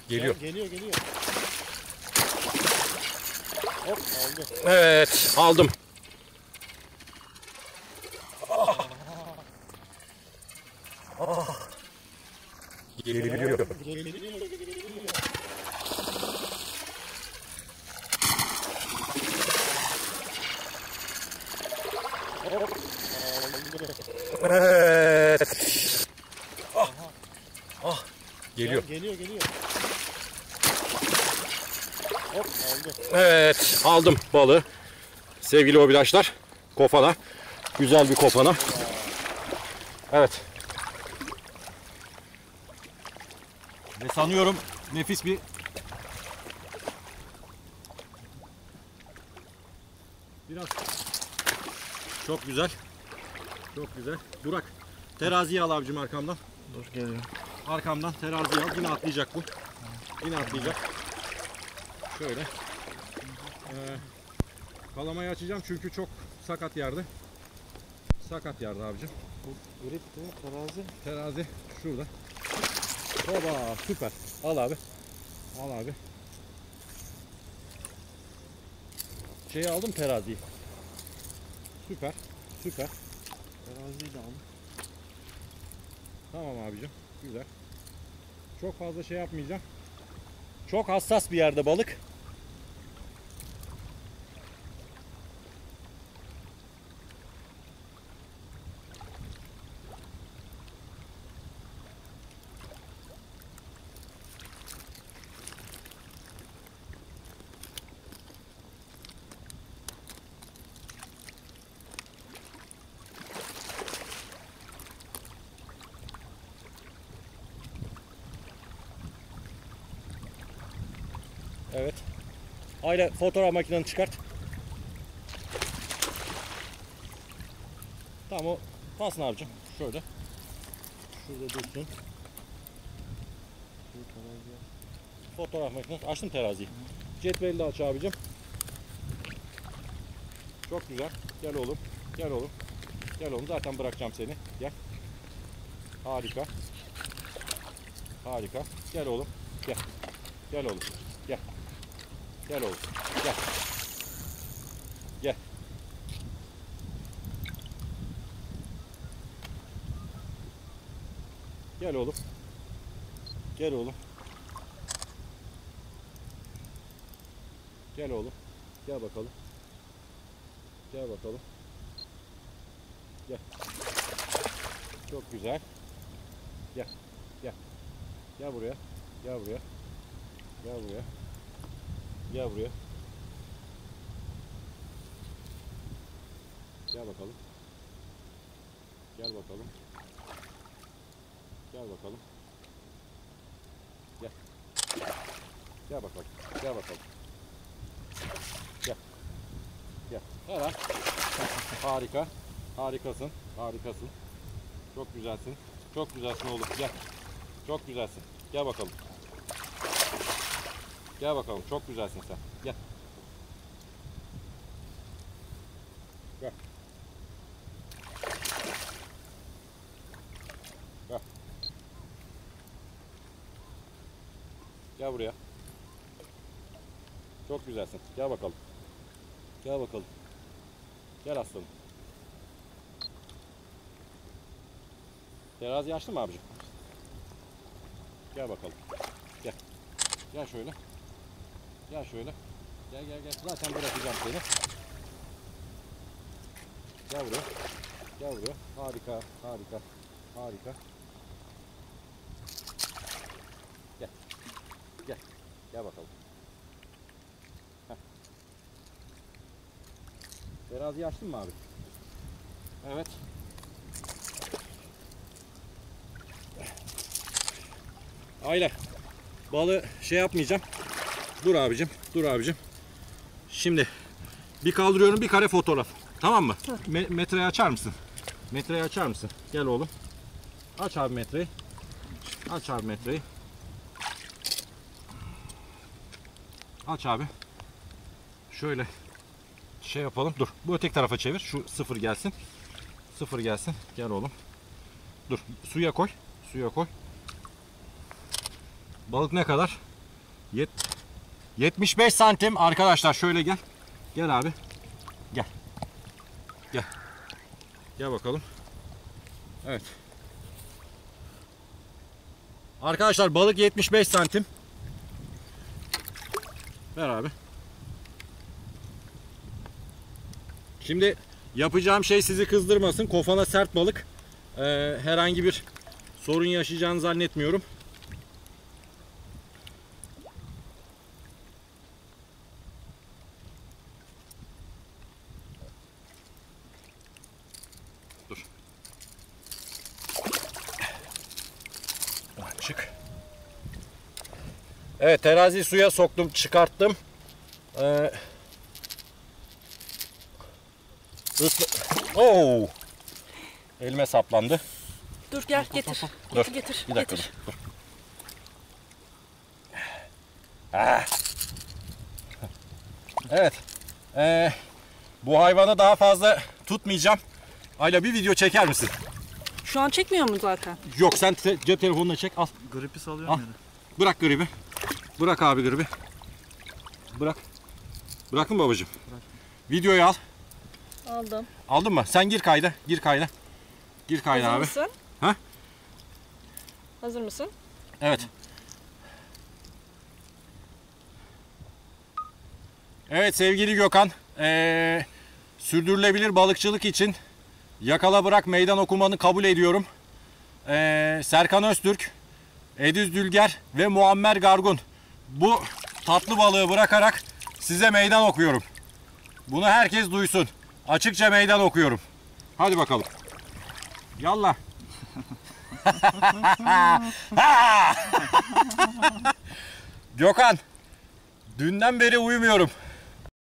Geliyor. Geliyor. Hop aldı. Evet, aldım. Geliyor. Hop aldı. Evet. Geliyor. Geliyor. Hop aldı. Evet, aldım balığı. Sevgili hobidaşlar, kofana. Güzel bir kofana. Evet. Ve sanıyorum nefis bir biraz çok güzel. Çok güzel. Burak, teraziyi al abicim arkamdan. Dur geliyor. Arkamdan teraziyi al. Yine atlayacak bu. Yine atlayacak. Şöyle. Kalamayı açacağım çünkü çok sakat yerde. Sakat yerde abicim. Bu gripti, terazi. Terazi şurada. Hoba, süper. Al abi. Al abi. Şeyi aldım, teraziyi. Süper. Teraziyi de aldım. Tamam abicim. Güzel. Çok fazla şey yapmayacağım. Çok hassas bir yerde balık. Evet. Aile fotoğraf makineni çıkart. Tamam, o kalsın abicim. Şöyle. Şurada dursun. Fotoğraf makinesi. Açtım teraziyi. Cetveli de aç abicim. Çok güzel. Gel oğlum. Gel oğlum. Gel oğlum. Zaten bırakacağım seni. Gel. Harika. Harika. Gel oğlum. Gel. Gel oğlum. Gel. Gel oğlum. Gel. Gel. Gel oğlum. Gel oğlum. Gel oğlum. Gel bakalım. Gel bakalım. Gel. Çok güzel. Gel. Gel. Gel buraya. Gel buraya. Gel buraya. Gel buraya. Gel bakalım. Gel bakalım. Gel bakalım. Gel. Gel bakalım. Gel bakalım. Gel. Gel. Helal. Harika. Harikasın. Harikasın. Çok güzelsin. Çok güzelsin oğlum. Gel. Çok güzelsin. Gel bakalım. Gel bakalım. Çok güzelsin sen. Gel. Gel. Gel. Gel buraya. Çok güzelsin. Gel bakalım. Gel bakalım. Gel aslanım. Teraziyi açtın mı abicim? Gel bakalım. Gel. Gel şöyle. Gel şöyle. Gel. Zaten bırakacağım seni. Gel buraya. Gel buraya. Harika. Gel. Gel. Gel bakalım. Heh. Teraziyi açtın mı abi? Evet. Aile. Balığı şey yapmayacağım. Dur abicim. Şimdi bir kaldırıyorum, bir kare fotoğraf. Tamam mı? Metreyi açar mısın? Metreyi açar mısın? Gel oğlum. Aç abi metreyi. Aç abi metreyi. Aç abi. Şöyle şey yapalım. Dur. Bu öteki tarafa çevir. Şu sıfır gelsin. Sıfır gelsin. Gel oğlum. Dur. Suya koy. Balık ne kadar? 75 santim arkadaşlar, şöyle gel. Gel abi. Gel. Gel. Gel bakalım. Evet. Arkadaşlar balık 75 santim. Ver abi. Şimdi yapacağım şey sizi kızdırmasın. Kofana sert balık. Herhangi bir sorun yaşayacağını zannetmiyorum. Dur. Çık. Evet, teraziyi suya soktum, çıkarttım. Oo! Elime saplandı. Dur gel getir. Dur. Getir. Bir dakika Getir. dur. Ah. Evet. Bu hayvanı daha fazla tutmayacağım. Ayla, bir video çeker misin? Şu an çekmiyor mu zaten? Yok, sen cep telefonuna çek, al. Gripi salıyorum Al. yere. Bırak gribi. Bırak abi gribi. Bırak. Bıraktın mı babacığım? Videoyu al. Aldım. Aldın mı? Sen gir kayda. Gir kayda. Gir kayda Hazır abi. mısın? Ha? Hazır mısın? Evet. Evet sevgili Gökhan. Sürdürülebilir balıkçılık için yakala bırak meydan okumanı kabul ediyorum. Serkan Öztürk, Ediz Dülger ve Muammer Gargun. Bu tatlı balığı bırakarak size meydan okuyorum. Bunu herkes duysun. Açıkça meydan okuyorum. Hadi bakalım. Yallah. Gökhan, dünden beri uyumuyorum.